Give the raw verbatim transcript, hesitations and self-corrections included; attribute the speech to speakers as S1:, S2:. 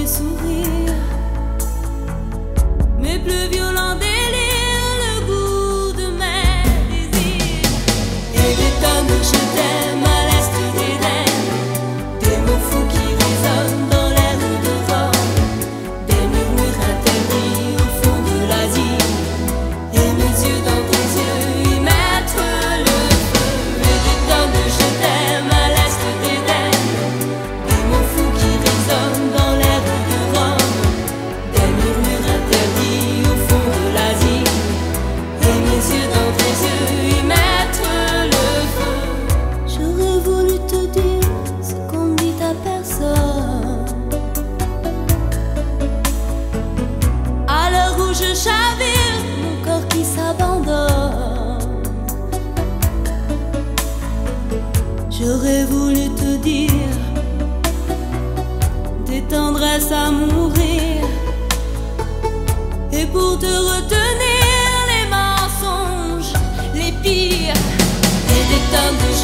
S1: sourires, mes plus violents délires, le goût de mes désirs. Et des tonnes de je t'aime à l'est d'Éden, des mots fous qui résonnent dans l'air de Rome, des murmures interdits au fond de l'Asie, et mes yeux dans tes yeux y mettre le feu. Et des tonnes de je t'aime à l'est d'Éden, des mots fous qui résonnent dans l'air de Rome, des murmures interdits au fond de l'Asie, et mes yeux dans tes yeux y mettre le feu. J'aurais voulu te dire ce qu'on ne dit à personne, à l'heure où je chavire, mon corps qui s'abandonne. J'aurais voulu te dire des tendresses à mourir, et pour te retenir les mensonges les pires, et des tonnes de